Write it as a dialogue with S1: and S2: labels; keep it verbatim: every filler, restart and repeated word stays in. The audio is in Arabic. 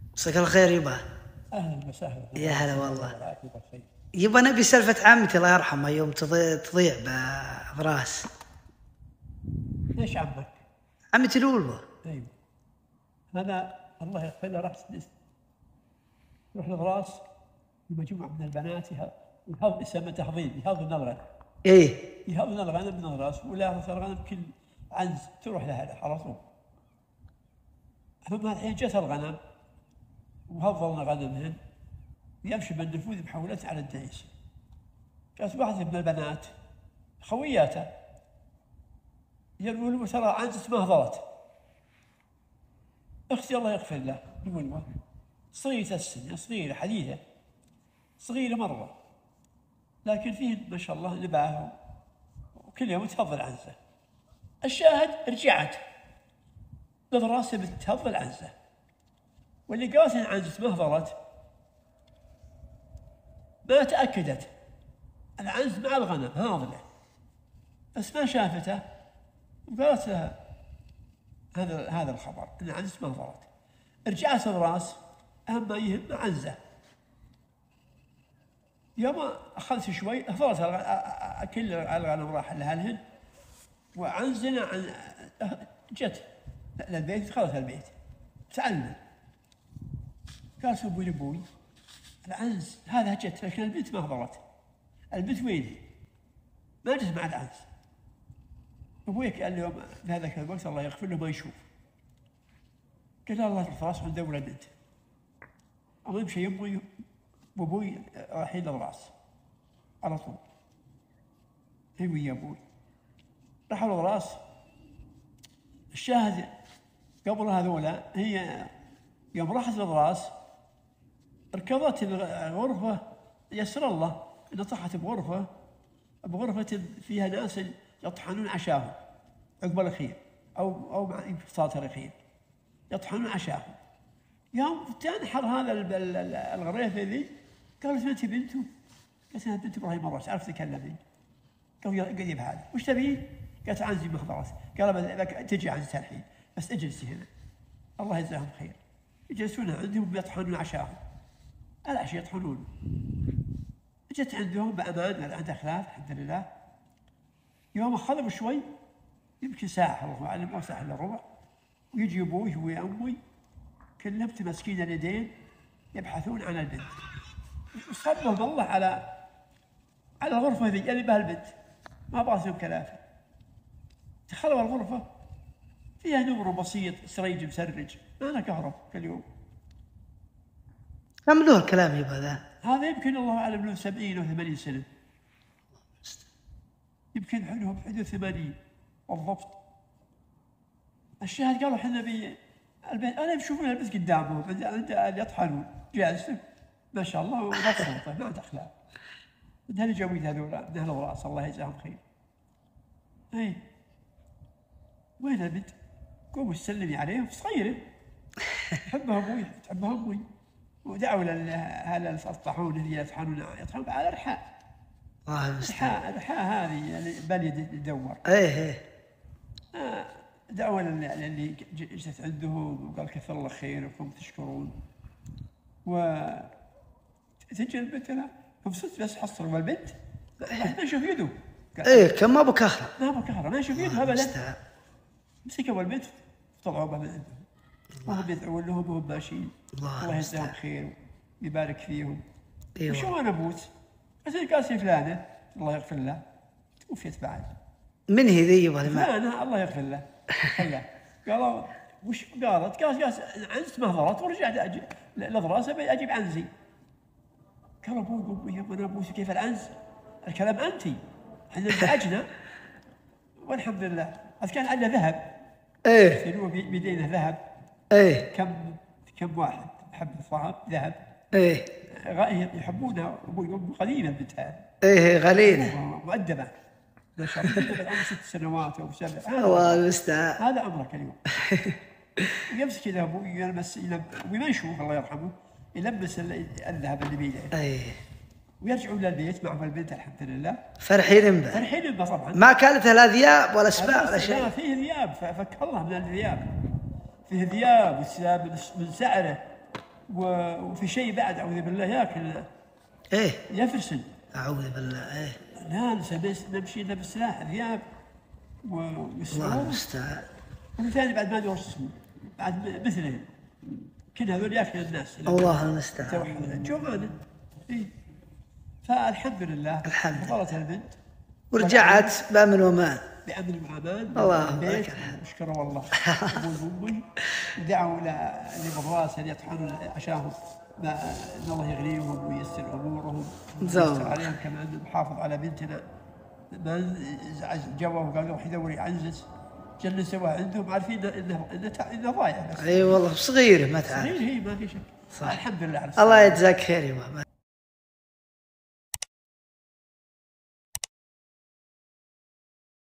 S1: مساك الخير يبا.
S2: اهلا وسهلا.
S1: يا هلا والله. يبا نبي سالفة عمتي الله يرحمها يوم تضيع تضيع بفراس.
S2: ليش عمك؟
S1: عمتي الأولى.
S2: ايوه. انا الله يغفر له رحت روح لفراس بمجموعة من البنات يهض يسمى تهضيم يهضن الغنم.
S1: ايه
S2: يهضن الغنم من الراس ولا الغنم كل عنز تروح لها على طول. ثم الحين جت الغنم وهضلنا غنمهن ويمشي بالنفوذ محولته على الدعيس. جات واحدة من البنات خوياته يقولوا ترى عنزة ما هضرت. اختي الله يغفر له الولوة صغيرة السن صغيرة حديثة صغيرة مرة لكن فيه ما شاء الله نباهة وكل يوم تهض العنزة. الشاهد رجعت لضراسة بتهض العنزة واللي قالت ان عنزة ما هضرت ما تأكدت العنز مع الغنم هاضله بس ما شافته وقالت لها هذا هذا الخبر ان عنزة ما هضرت. رجعت الراس اهم ما يهم عنزه. يوم اخذت شوي هضرت كل الغنم راح لهالهن وعنزنا عن جت للبيت دخلت البيت تعلم قالت ابوي لابوي العنز هذا جت لكن البنت ما هضرت. البنت وين؟ ما جت مع العنز. ابوي قال له في هذاك الوقت الله يغفر له ما يشوف. قال الله الفراس ندور البنت. المهم شيء يمي وابوي رايحين للراس على طول. هي ويا ابوي راحوا للراس. الشاهد قبل هذولا هي يوم راحت للراس ركضت الغرفة يسر الله إنها طاحت بغرفة بغرفة فيها ناس يطحنون عشاهم عقب الأخير أو أو مع صلاة الأخير يطحنون عشاهم. يوم تنحر هذا الغريفة ذي قالت أنت بنته؟ قالت أنا بنت إبراهيم مرة تعرف تكلمين. قال قريب هذا وش تبين؟ قالت عنزي ما حضرت. قال تجي عنزتها الحين بس اجلسي هنا الله يجزاهم خير. يجلسون عندهم يطحنون عشاهم العشاء يطحنون. جت عندهم بأمان عند أخلاف الحمد لله. يوم أخذوا شوي يمكن ساعة الله أعلم أو ساعة إلا ربع ويجي أبوي وأمي كلهم متمسكين اليدين يبحثون عن البنت. صبهم الله على على الغرفة ذي اللي بها البنت ما بغتهم كلافة. دخلوا الغرفة فيها نور بسيط سريج مسرج ما أنا كهرب كل يوم.
S1: كم له الكلام يبغى ذا؟
S2: هذا يمكن الله أعلم له سبعين أو ثمانين سنة. يمكن حلهم بحدود ثمانين بالضبط. الشاهد قالوا احنا نبي البنت أنا يشوفون البنت قدامهم عند يطحنون جالس ما شاء الله ومبسوطة ما عندها أخلاق. من هالجويد هذولا من أهل الراس الله يجزاهم خير. إيه وين البنت؟ قوموا سلمي عليهم صغيرة تحبها أبوي تحبها أمي. ودعوا لهذا الطاحون اللي يطحنون يطحنون على رحاء.
S1: الله المستعان.
S2: رحاء رحاء هذه اللي بل يدور.
S1: ايه ايه.
S2: آه دعوا اللي جلست عندهم وقال كثر الله خيركم تشكرون. و تجي البنت انا مبسوط بس حصلوا البنت ما يشوف يده.
S1: ايه كم ما ابو كهرة.
S2: ما ابو كهرة ما يشوف يده ابدا. مسكوا البنت طلعوا بها من عندهم. وهم يدعون لهم وهم ماشيين. الله يجزاهم خير ويبارك فيهم. أيوة. وشو انا ابوس؟ بس قاسي فلانه الله يغفر له توفيت بعد.
S1: من هي ذي يبغى
S2: فلانه الله يغفر له. خلاه قالوا وش قالت؟ قالت قالت عنزت ما ضرت ورجعت لضراسه اجيب عنزي. قال ابوي ابوي انا ابوس كيف العنز؟ الكلام انت احنا انزعجنا والحمد لله. كان عندنا ذهب.
S1: ايه
S2: يسيروا بيدينا ذهب.
S1: ايه
S2: كم كم واحد يحب الطعام ذهب.
S1: ايه
S2: يحبونها ابوي وامي قليلا البنت.
S1: ايه غليله
S2: مؤدبه ما شاء الله الان ست سنوات او سبع.
S1: الله المستعان.
S2: هذا امرك اليوم. يمسك كذا ابوي يلمس وما يشوف الله يرحمه يلمس الذهب اللي بيده.
S1: ايه
S2: ويرجعون للبيت معهم البنت الحمد لله
S1: فرحين به.
S2: فرحين به طبعا.
S1: ما كانت لها ذياب ولا سباع ولا شيء.
S2: لا فيه ذياب فك الله من الذياب. فيه ذياب من سعره وفي شيء بعد اعوذ بالله ياكل
S1: ايه
S2: يفرسن.
S1: اعوذ بالله. ايه
S2: لا نمشي الا بالسلاح ذياب
S1: الله
S2: والسعود.
S1: المستعان.
S2: والثاني بعد ما ادري وش اسمه بعد مثلهم كل هذول ياكل الناس.
S1: الله المستعان.
S2: توحد جوعانه. اي فالحمد لله
S1: الحمد لله.
S2: فضلت البنت
S1: ورجعت بامن وامان.
S2: بأمن وأمان.
S1: الله
S2: البيت
S1: أكبر.
S2: اشكروا والله ابوي وامي ودعوا الى لبراس ان يطحنوا عشانهم ما ان الله يغنيهم وييسر امورهم وييسر عليهم. كمان نحافظ على بنتنا ما جوا وقالوا روح دوري عنزز جلسوها عندهم عارفين انه انه انه ضايع.
S1: اي والله صغيره ما تعرف.
S2: صغير هي ما في شك. الحمد لله على
S1: الله يجزاك خير يا ماما.